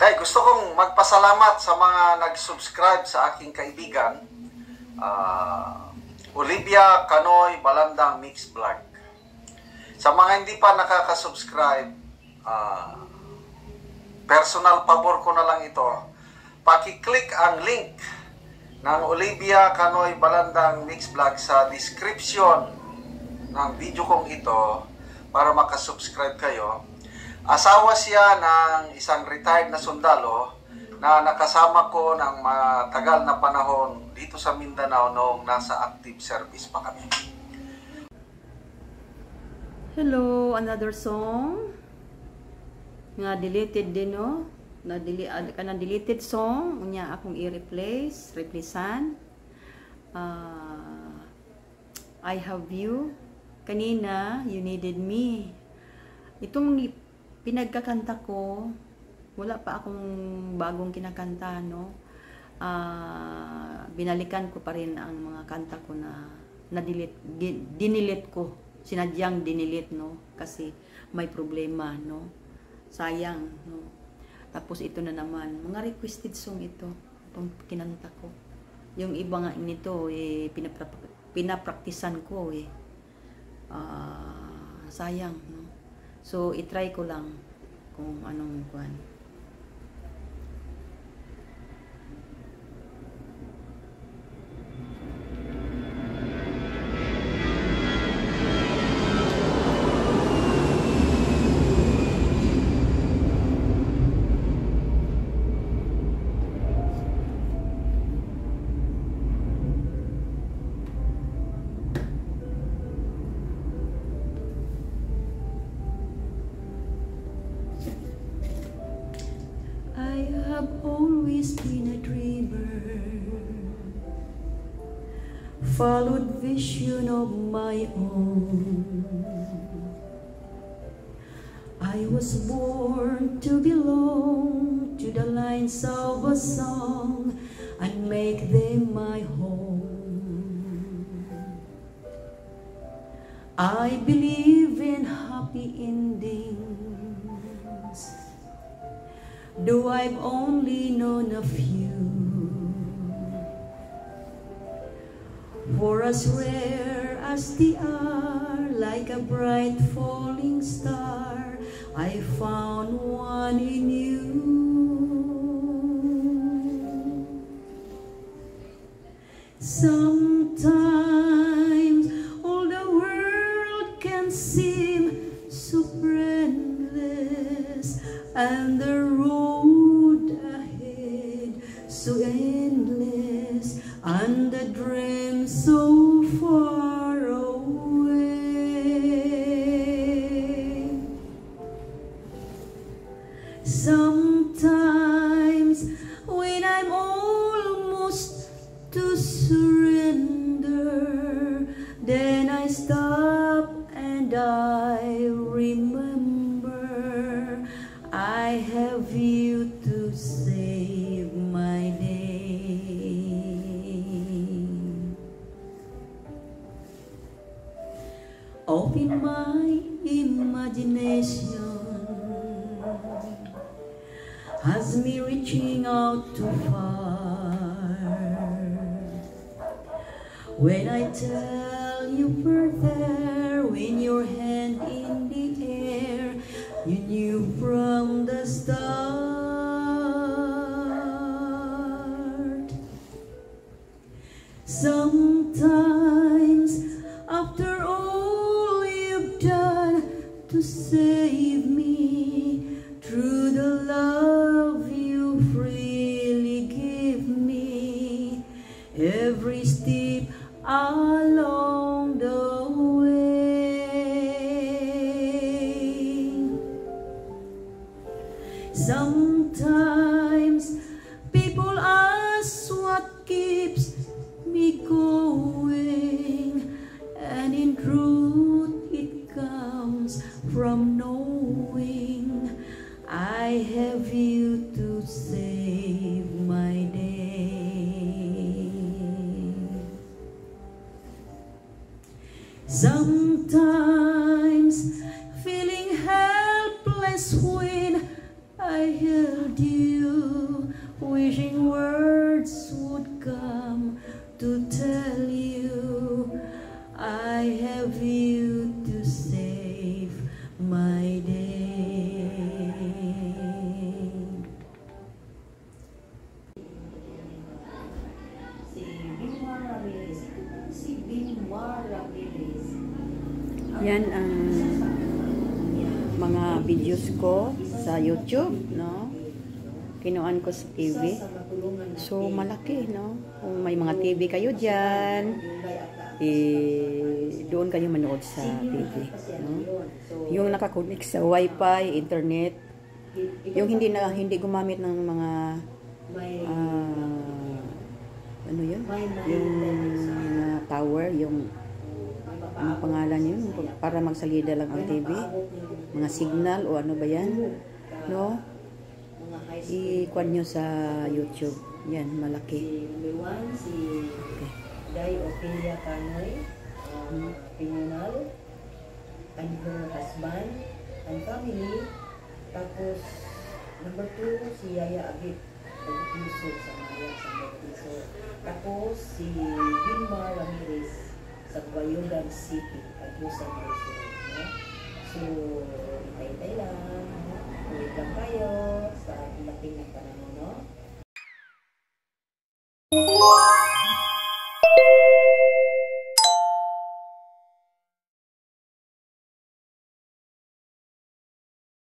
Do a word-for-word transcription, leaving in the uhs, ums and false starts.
Ay, gusto kong magpasalamat sa mga nag-subscribe sa aking kaibigan, uh, Olivia Canoy Balandang Mix Vlog. Sa mga hindi pa nakaka-subscribe, uh, personal pabor ko na lang ito, paki-click ang link ng Olivia Canoy Balandang Mix Vlog sa description ng video kong ito para makasubscribe kayo. Asawa siya ng isang retired na sundalo na nakasama ko ng matagal na panahon dito sa Mindanao noong nasa active service pa kami. Hello, another song nga deleted din, no? Na dili ka na deleted song unya akong i-replace, replacean. Uh, I have you. Kanina, you needed me. Itong pinagkakanta ko, wala pa akong bagong kinakanta, no? Uh, binalikan ko pa rin ang mga kanta ko na na-delete, dinilit ko. Sinadyang dinilit, no? Kasi may problema, no? Sayang, no? Tapos ito na naman, mga requested song ito, itong kinanta ko. Yung iba nga nito, eh, pinapra pinapraktisan ko, eh. Uh, sayang, no? So, itry ko lang kung anong kuwan. I've always been a dreamer, followed vision of my own. I was born to belong to the lines of a song and make them my home. I believe in happy endings, though I've only known a few. For as rare as they are, like a bright falling star, I found one in you. Sometimes all the world can seem so friendless, and the road ahead so endless, and the dream so far away. Sometimes when I'm almost to surrender, then I stop and I remember I have you to save my day. Open my imagination has me reaching out too far. When I tell you we're there, when your hand in the air, you knew from the start. Sometimes, after all you've done to save me, through the love you freely give me, every step along the way. Sometimes people ask what keeps me going, and in truth it comes from knowing I have you to save my day. Sometimes feeling helpless when I held you, wishing words would come to tell you I have you to save my day. Si Bimar Ramirez. Si Bimar Ramirez. Yan ang mga videos ko sa YouTube, no? Kinuan ko sa T V. So, malaki, no? Kung may mga T V kayo dyan, eh, doon kayo manood sa T V, no? Yung nakakonek sa Wi-Fi, internet, yung hindi na hindi gumamit ng mga uh, ano yun? Yung uh, tower, yung ano pangalan yun? Para magsalida lang ang T V. Mga signal o ano ba yan? No? I-kwan nyo sa YouTube. Yan, malaki. Si number one, si Day Ophelia Canoy, um, Pinunal, and her husband, and family. Tapos, number two, si Yaya Agit, Pag-Yusuf sa Maya, sa Pag-Yusuf. Tapos, si Vilma Ramirez, sa Bayugan City, Pag-Yusuf, Marisol. No? So, itay-itay lang. Ulit lang kayo sa laking ng panahon, no?